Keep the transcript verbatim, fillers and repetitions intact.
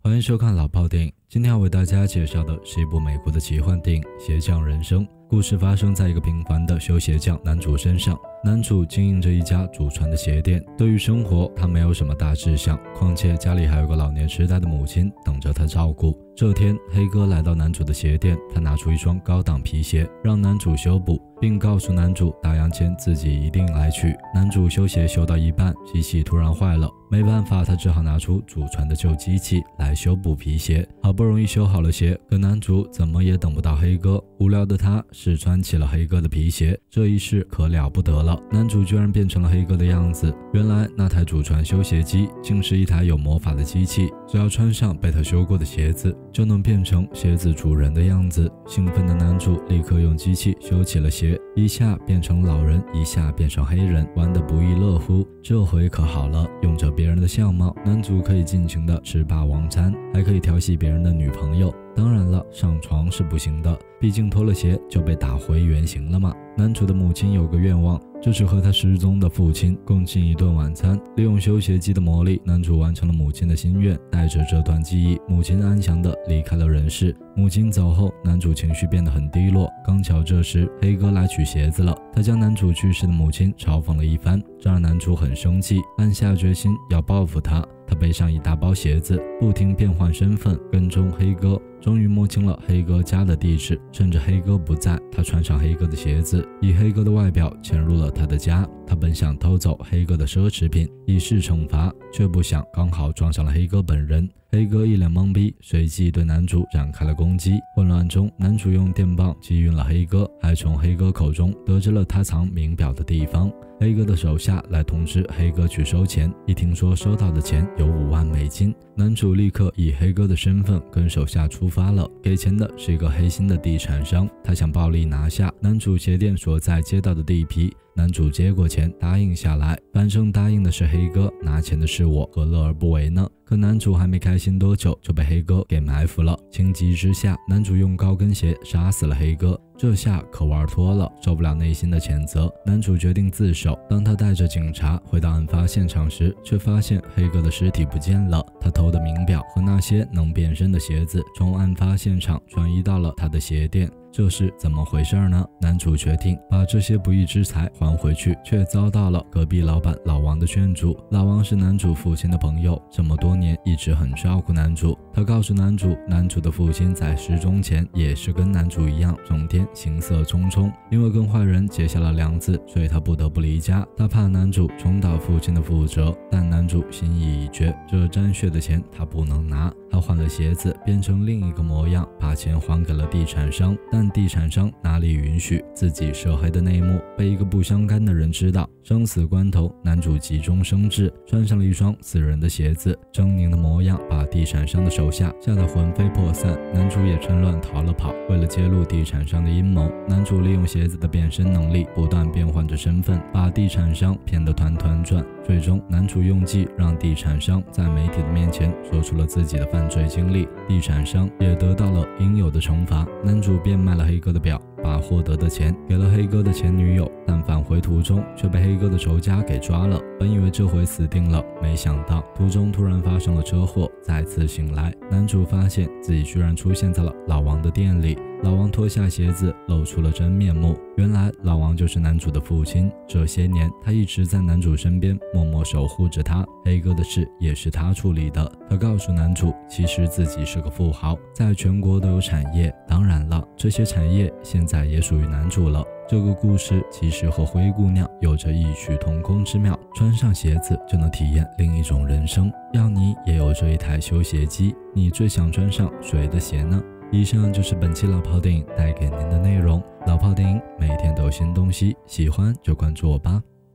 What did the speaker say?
欢迎收看老炮电影。今天要为大家介绍的是一部美国的奇幻电影《鞋匠人生》。故事发生在一个平凡的修鞋匠男主身上。男主经营着一家祖传的鞋店，对于生活他没有什么大志向，况且家里还有个老年痴呆的母亲等着他照顾。这天，黑哥来到男主的鞋店，他拿出一双高档皮鞋让男主修补，并告诉男主打烊前自己一定来取。男主修鞋修到一半，机器突然坏了，没办法，他只好拿出祖传的旧机器来修补皮鞋。好不容易修好了鞋，可男主怎么也等不到黑哥，无聊的他试穿起了黑哥的皮鞋，这一试可了不得了，男主居然变成了黑哥的样子。原来那台祖传修鞋机竟是一台有魔法的机器，只要穿上被他修过的鞋子，就能变成鞋子主人的样子。兴奋的男主立刻用机器修起了鞋，一下变成老人，一下变成黑人，玩得不亦乐乎。这回可好了，用着别人的相貌，男主可以尽情的吃霸王餐，还可以调戏别人的女朋友。当然了，上床是不行的，毕竟脱了鞋就被打回原形了嘛。男主的母亲有个愿望，就是和他失踪的父亲共进一顿晚餐。利用修鞋机的魔力，男主完成了母亲的心愿，带着这段记忆，母亲安详地离开了人世。母亲走后，男主情绪变得很低落。刚巧这时黑哥来取鞋子了，他将男主去世的母亲嘲讽了一番，这让男主很生气，暗下决心要报复他。他背上一大包鞋子，不停变换身份，跟踪黑哥，终于摸清了黑哥家的地址。趁着黑哥不在，他穿上黑哥的鞋子，以黑哥的外表潜入了他的家。他本想偷走黑哥的奢侈品以示惩罚，却不想刚好撞上了黑哥本人。黑哥一脸懵逼，随即对男主展开了攻击。混乱中，男主用电棒击晕了黑哥，还从黑哥口中得知了他藏名表的地方。黑哥的手下来通知黑哥去收钱，一听说收到的钱有五万美金，男主立刻以黑哥的身份跟手下出发了。给钱的是一个黑心的地产商，他想暴力拿下男主鞋店所在街道的地皮。男主接过钱答应下来，反正答应的是黑哥，拿钱的是我，何乐而不为呢？可男主还没开心多久，就被黑哥给埋伏了。情急之下，男主用高跟鞋杀死了黑哥，这下可玩脱了。受不了内心的谴责，男主决定自首。当他带着警察回到案发现场时，却发现黑哥的尸体不见了。他偷的名表和那些能变身的鞋子从案发现场转移到了他的鞋店，这是怎么回事呢？男主决定把这些不义之财还回去，却遭到了隔壁老板老王的劝阻。老王是男主父亲的朋友，这么多年一直很照顾男主。他告诉男主，男主的父亲在失踪前也是跟男主一样，整天行色匆匆，因为跟坏人结下了梁子，所以他不得不离家。他怕男主重蹈父亲的覆辙，但男主心意已决，这沾血的钱他不能拿。他换了鞋子，变成另一个模样，把钱还给了地产商，但地产商哪里允许自己涉黑的内幕被一个不相干的人知道。生死关头，男主急中生智，穿上了一双死人的鞋子，狰狞的模样把地产商的手下吓得魂飞魄散。男主也趁乱逃了跑。为了揭露地产商的阴谋，男主利用鞋子的变身能力，不断变换着身份，把地产商骗得团团转。最终，男主用计让地产商在媒体的面前说出了自己的犯罪经历，地产商也得到了应有的惩罚。男主变卖了黑哥的表，把获得的钱给了黑哥的前女友，但返回途中却被黑哥的仇家给抓了。本以为这回死定了，没想到途中突然发生了车祸。再次醒来，男主发现自己居然出现在了老王的店里。老王脱下鞋子，露出了真面目。原来老王就是男主的父亲，这些年他一直在男主身边默默守护着他。黑哥的事也是他处理的。他告诉男主，其实自己是个富豪，在全国都有产业，当然了，这些产业现在也属于男主了。这个故事其实和灰姑娘有着异曲同工之妙，穿上鞋子就能体验另一种人生。要你也有这一台修鞋机，你最想穿上谁的鞋呢？以上就是本期老炮电影带给您的内容。老炮电影每天都有新东西，喜欢就关注我吧。